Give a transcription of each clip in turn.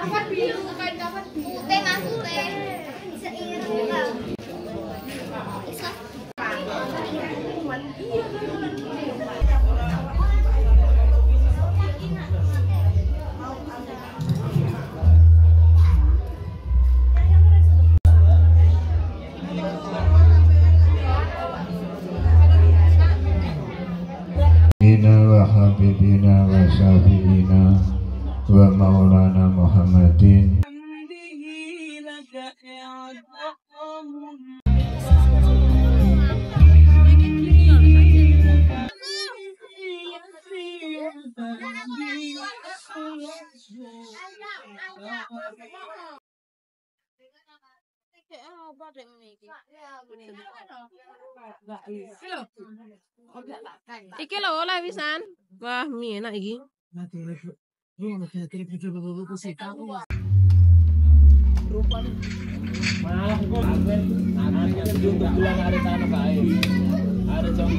Putih mas putih. Seiring. wa habibina wa syafi'ina wa maulana Muhammadin. Iki lho oleh wisan. Wah, mie enak iki. Malah kok untuk bilang ada tanah baik. Ada contoh.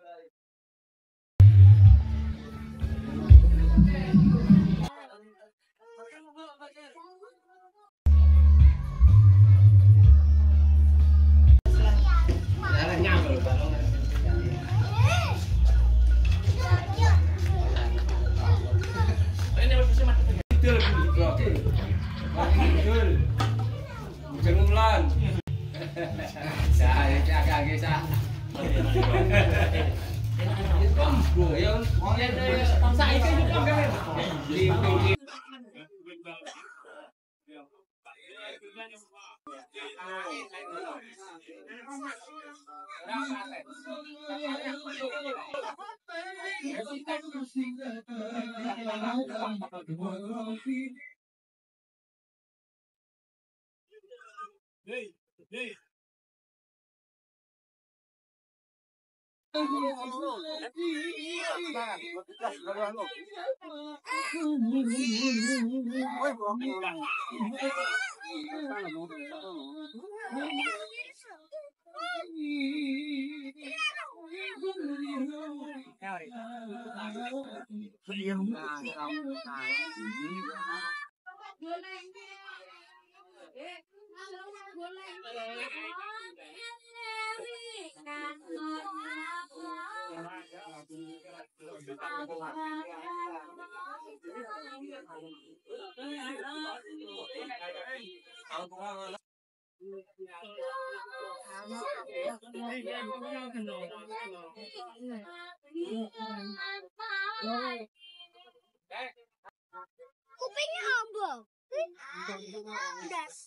Kupingnya ombong. Das.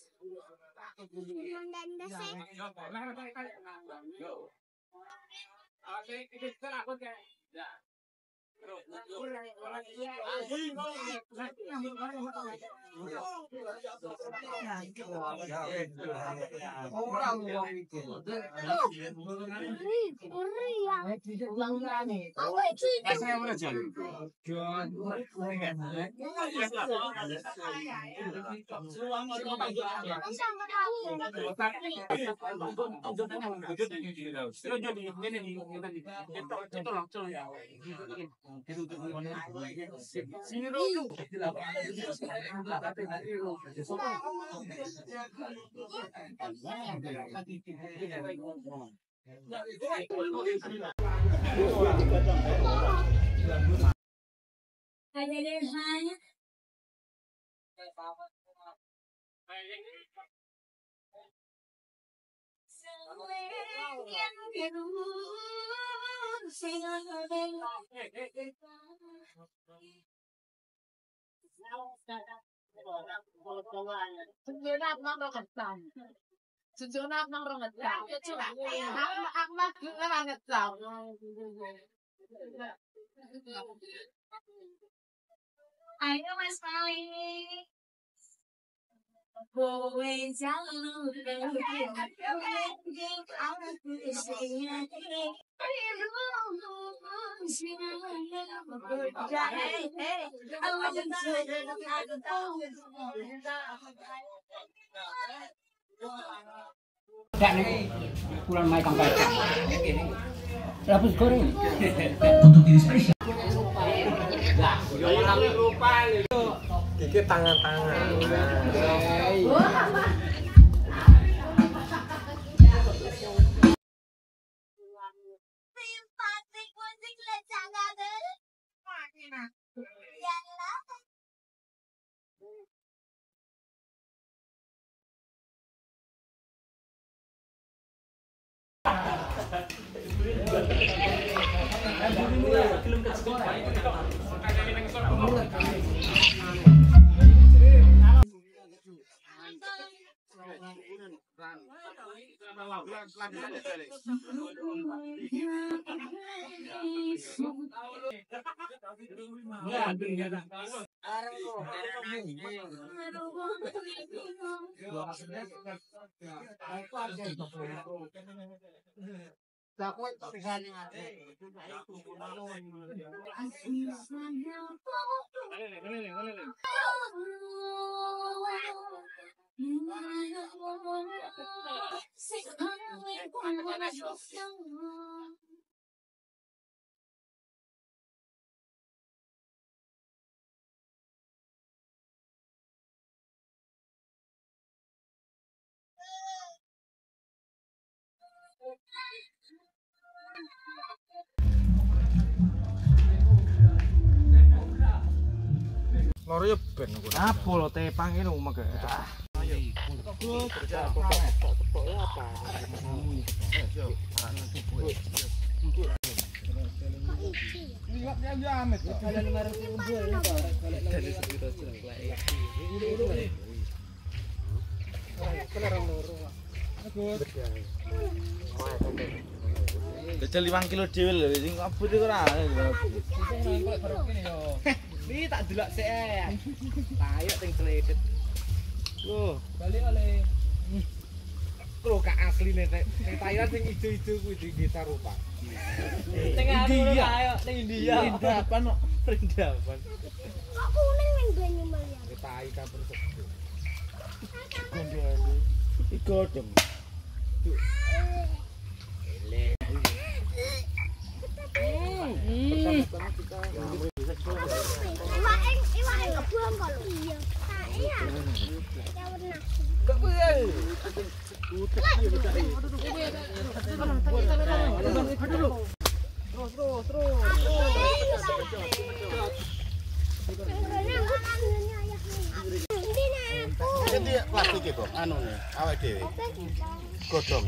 Ayo Mas Mali. Pulang naik kang kacang. Rabus goreng. Untuk diri spesial. Gigi tangan-tangan. Simpatik musik lecangader. Yalah. Loro ya ben aku. Apa lo tepang ini rumah ke? Jajal 5 kilo dhewe lho, sing kabut iku ora. Ini tak delok sik. Ayo ting sledit. Loh, balik oleh. Kro gak asli nih Thailand sing ijo-ijo kuwi di Desa Rupa. India ayo ning India. Perindapan kok, perindapan. Kok kuning ning Banyumayan? Tai campur sego. Godhong. Iwak kebuang kok lho. Iya. Iya. Ya warna. Kok piye? Jadi plastik itu, anu nih, awet dewe, godong.